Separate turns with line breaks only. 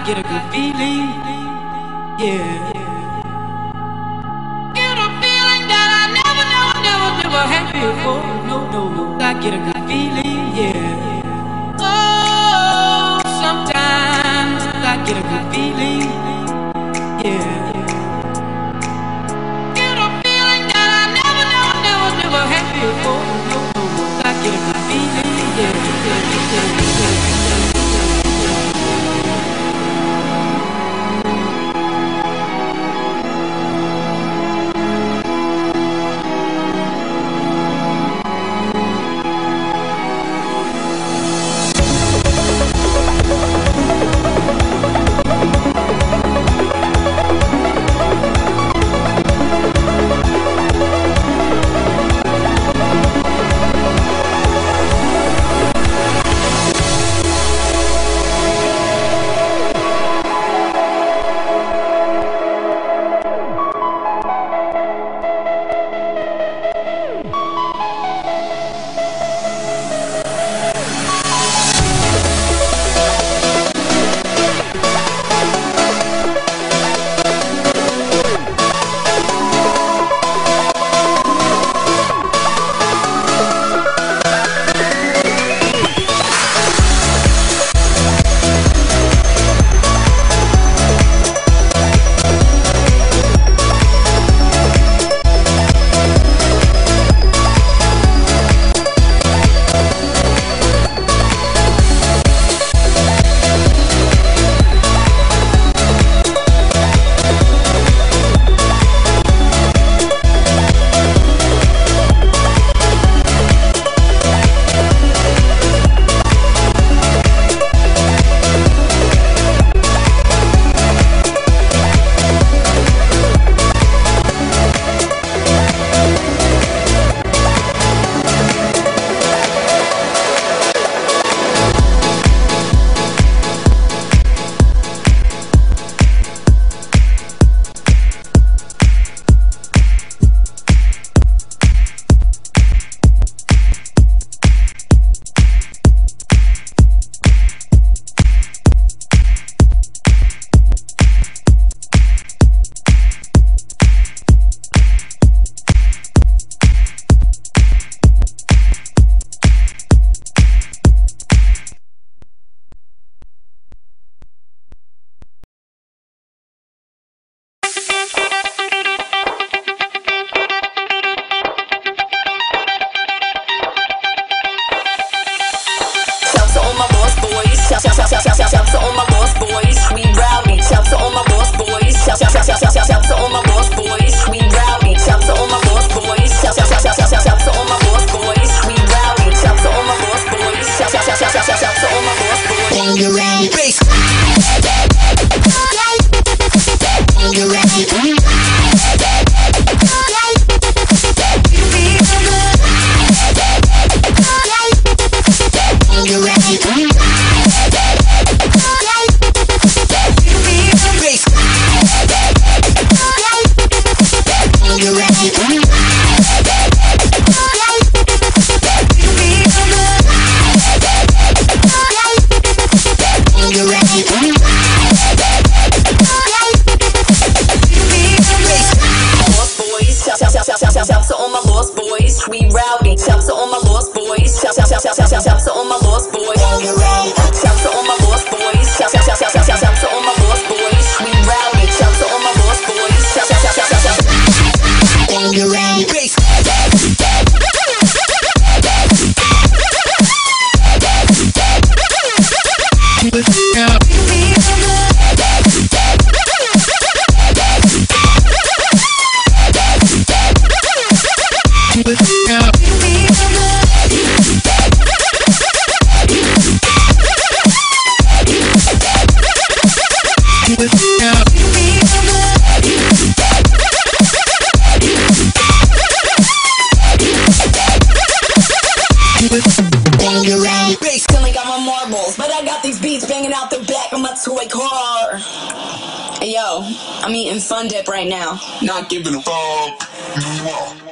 get a good feeling, yeah. Get a feeling that I never had before. No, I get a good feeling, yeah. Oh, sometimes I get a good feeling, yeah. Get a feeling that I never had before. No, I get a good feeling, yeah.
Shout to all my lost boys, we rowdy. Shout to all my lost boys. Shout to all my lost boys, we rowdy. Shout to all my lost boys. Shout to all my lost boys, we rowdy. Shout to all my lost boys. Shout to all my lost boys. When you're ready, bass. When you're ready. Shout to all my lost boys, we rowdy. Shout to all my lost boys. Shout to all my lost boys. Shout to all my lost boys. Shout to all my lost boys, we rowdy. Shout to all my lost boys. When you're ready, bass. Still ain't got my marbles, but I got these beats banging out the back of my toy car. Hey yo, I'm eating Fun Dip right now.
Not giving a fuck.